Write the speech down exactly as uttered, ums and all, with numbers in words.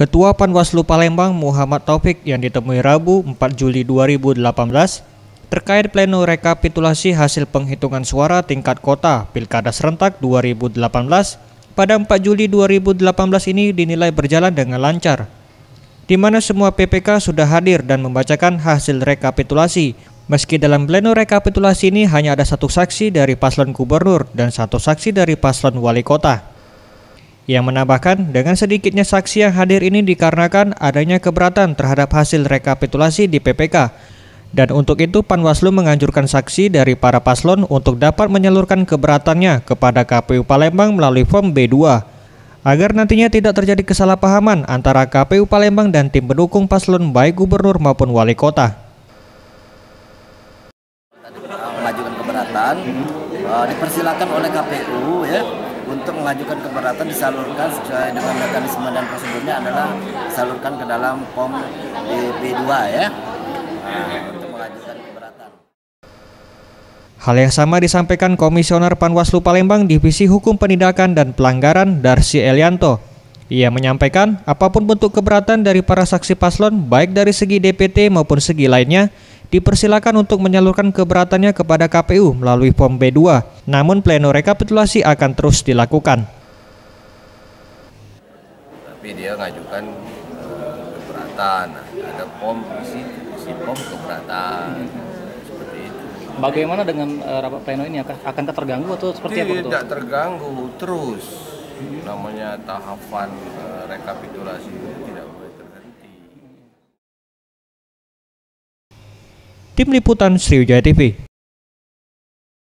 Ketua Panwaslu Palembang Muhammad Taufik yang ditemui Rabu empat Juli dua ribu delapan belas terkait pleno rekapitulasi hasil penghitungan suara tingkat kota Pilkada Serentak dua ribu delapan belas pada empat Juli dua ribu delapan belas ini dinilai berjalan dengan lancar, di mana semua P P K sudah hadir dan membacakan hasil rekapitulasi. Meski dalam pleno rekapitulasi ini hanya ada satu saksi dari paslon gubernur dan satu saksi dari paslon wali kota. Yang menambahkan, dengan sedikitnya saksi yang hadir ini dikarenakan adanya keberatan terhadap hasil rekapitulasi di P P K. Dan untuk itu Panwaslu menganjurkan saksi dari para paslon untuk dapat menyalurkan keberatannya kepada K P U Palembang melalui form B dua, agar nantinya tidak terjadi kesalahpahaman antara K P U Palembang dan tim pendukung paslon baik gubernur maupun wali kota. Mengajukan keberatan, uh, dipersilakan oleh K P U ya untuk mengajukan keberatan disalurkan sesuai dengan mekanisme dan prosedurnya adalah disalurkan ke dalam form B dua ya, uh, untuk mengajukan keberatan. Hal yang sama disampaikan Komisioner Panwaslu Palembang Divisi Hukum Penindakan dan Pelanggaran Darsi Elianto. Ia menyampaikan apapun bentuk keberatan dari para saksi paslon baik dari segi D P T maupun segi lainnya dipersilakan untuk menyalurkan keberatannya kepada K P U melalui form B dua, namun pleno rekapitulasi akan terus dilakukan. Tapi dia ngajukan keberatan, ada form isi, isi form keberatan, seperti itu. Bagaimana dengan uh, rapat pleno ini? Akankah terganggu atau seperti apa? Tidak terganggu, terus namanya tahapan uh, rekapitulasi ini tidak boleh terhenti. Tim Liputan Sriwijaya T V.